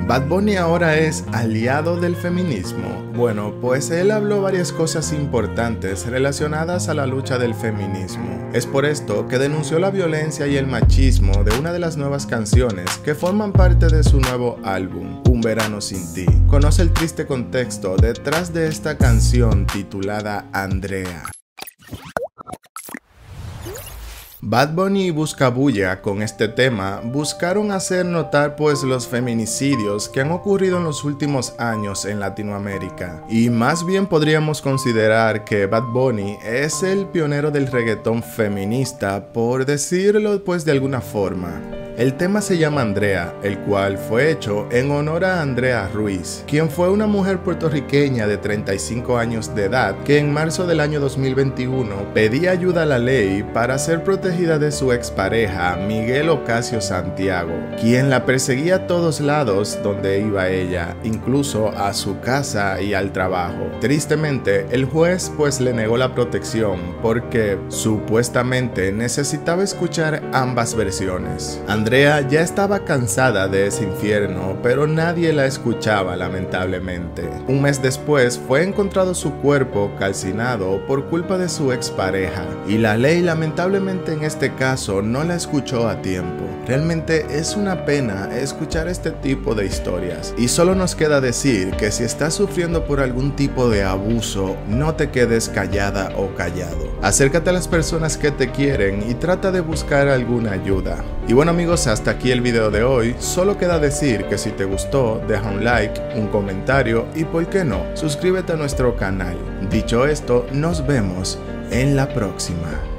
¿Bad Bunny ahora es aliado del feminismo? Bueno, pues él habló varias cosas importantes relacionadas a la lucha del feminismo. Es por esto que denunció la violencia y el machismo de una de las nuevas canciones que forman parte de su nuevo álbum, Un Verano Sin Ti. Conoce el triste contexto detrás de esta canción titulada Andrea. Bad Bunny y Buscabulla con este tema buscaron hacer notar pues los feminicidios que han ocurrido en los últimos años en Latinoamérica, y más bien podríamos considerar que Bad Bunny es el pionero del reggaetón feminista, por decirlo pues de alguna forma. El tema se llama Andrea, el cual fue hecho en honor a Andrea Ruiz, quien fue una mujer puertorriqueña de 35 años de edad que en marzo del año 2021 pedía ayuda a la ley para ser protegida de su expareja Miguel Ocasio Santiago, quien la perseguía a todos lados donde iba ella, incluso a su casa y al trabajo. Tristemente, el juez pues le negó la protección porque supuestamente necesitaba escuchar ambas versiones. Andrea ya estaba cansada de ese infierno, pero nadie la escuchaba lamentablemente. Un mes después fue encontrado su cuerpo calcinado por culpa de su expareja, y la ley lamentablemente en este caso no la escuchó a tiempo. Realmente es una pena escuchar este tipo de historias, y solo nos queda decir que si estás sufriendo por algún tipo de abuso, no te quedes callada o callado. Acércate a las personas que te quieren y trata de buscar alguna ayuda. Y bueno amigos, hasta aquí el video de hoy. Solo queda decir que si te gustó, deja un like, un comentario y por qué no, suscríbete a nuestro canal. Dicho esto, nos vemos en la próxima.